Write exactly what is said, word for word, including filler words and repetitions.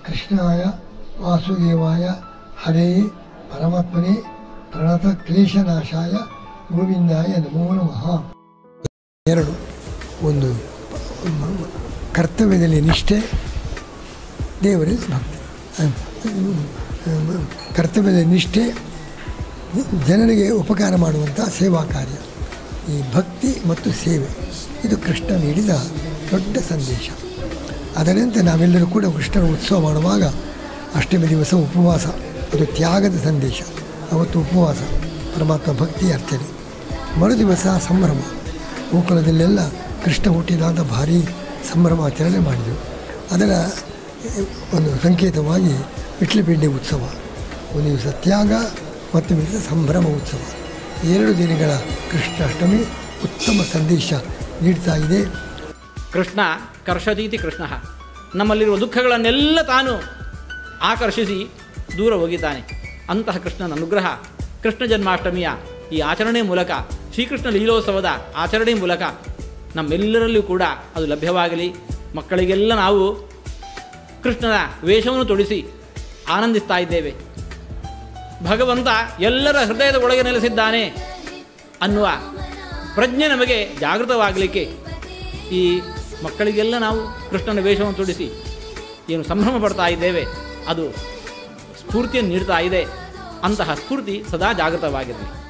ಕೃಷ್ಣಾಯ ವಾಸುದೇವಾಯ ಹರೇ ಪರಮಾತ್ಮನೇ ಪ್ರಣತ ಕ್ಲೇಶನಾಶಾಯ ಗೋವಿಂದಾಯ ನಮೋ ನಮಃ. ಎರಡು, ಒಂದು ಕರ್ತವ್ಯದಲ್ಲಿ ನಿಷ್ಠೆ, ದೇವರಲ್ಲಿ ಭಕ್ತಿ. ಕರ್ತವ್ಯದಲ್ಲಿ ನಿಷ್ಠೆ, ಜನರಿಗೆ ಉಪಕಾರ ಮಾಡುವಂಥ ಸೇವಾ ಕಾರ್ಯ. ಈ ಭಕ್ತಿ ಮತ್ತು ಸೇವೆ ಇದು ಕೃಷ್ಣ ನೀಡಿದ ದೊಡ್ಡ ಸಂದೇಶ. ಅದರಂತೆ ನಾವೆಲ್ಲರೂ ಕೂಡ ಕೃಷ್ಣನ ಉತ್ಸವ ಮಾಡುವಾಗ ಅಷ್ಟಮಿ ದಿವಸ ಉಪವಾಸ, ಅದು ತ್ಯಾಗದ ಸಂದೇಶ. ಅವತ್ತು ಉಪವಾಸ, ಪರಮಾತ್ಮ ಭಕ್ತಿ ಅರ್ಚನೆ. ಮರು ದಿವಸ ಸಂಭ್ರಮ. ಗೋಕುಲದಲ್ಲೆಲ್ಲ ಕೃಷ್ಣ ಹುಟ್ಟಿದಾದ ಭಾರೀ ಸಂಭ್ರಮಾಚರಣೆ ಮಾಡಿದೆವು. ಅದರ ಒಂದು ಸಂಕೇತವಾಗಿ ವಿಟ್ಲಪಿಂಡಿ ಉತ್ಸವ. ಒಂದು ದಿವಸ ತ್ಯಾಗ ಮತ್ತು ದಿವಸ ಸಂಭ್ರಮ ಉತ್ಸವ. ಎರಡು ದಿನಗಳ ಕೃಷ್ಣಾಷ್ಟಮಿ ಉತ್ತಮ ಸಂದೇಶ ನೀಡ್ತಾ ಇದೆ. ಕೃಷ್ಣ ಕರ್ಷತೀತಿ ಕೃಷ್ಣ, ನಮ್ಮಲ್ಲಿರುವ ದುಃಖಗಳನ್ನೆಲ್ಲ ತಾನು ಆಕರ್ಷಿಸಿ ದೂರ ಹೋಗಿದ್ದಾನೆ. ಅಂತಹ ಕೃಷ್ಣನ ಅನುಗ್ರಹ ಕೃಷ್ಣ ಜನ್ಮಾಷ್ಟಮಿಯ ಈ ಆಚರಣೆ ಮೂಲಕ, ಶ್ರೀಕೃಷ್ಣ ಲೀಲೋತ್ಸವದ ಆಚರಣೆ ಮೂಲಕ ನಮ್ಮೆಲ್ಲರಲ್ಲೂ ಕೂಡ ಅದು ಲಭ್ಯವಾಗಲಿ. ಮಕ್ಕಳಿಗೆಲ್ಲ ನಾವು ಕೃಷ್ಣನ ವೇಷವನ್ನು ತೊಡಿಸಿ ಆನಂದಿಸ್ತಾ ಇದ್ದೇವೆ. ಭಗವಂತ ಎಲ್ಲರ ಹೃದಯದ ಒಳಗೆ ನೆಲೆಸಿದ್ದಾನೆ ಅನ್ನುವ ಪ್ರಜ್ಞೆ ನಮಗೆ ಜಾಗೃತವಾಗಲಿಕ್ಕೆ ಈ ಮಕ್ಕಳಿಗೆಲ್ಲ ನಾವು ಕೃಷ್ಣನ ವೇಷವನ್ನು ತೊಡಿಸಿ ಏನು ಸಂಭ್ರಮ ಪಡ್ತಾ ಇದ್ದೇವೆ, ಅದು ಸ್ಫೂರ್ತಿಯನ್ನು ನೀಡ್ತಾ ಇದೆ. ಅಂತಹ ಸ್ಫೂರ್ತಿ ಸದಾ ಜಾಗೃತವಾಗಿರಲಿ.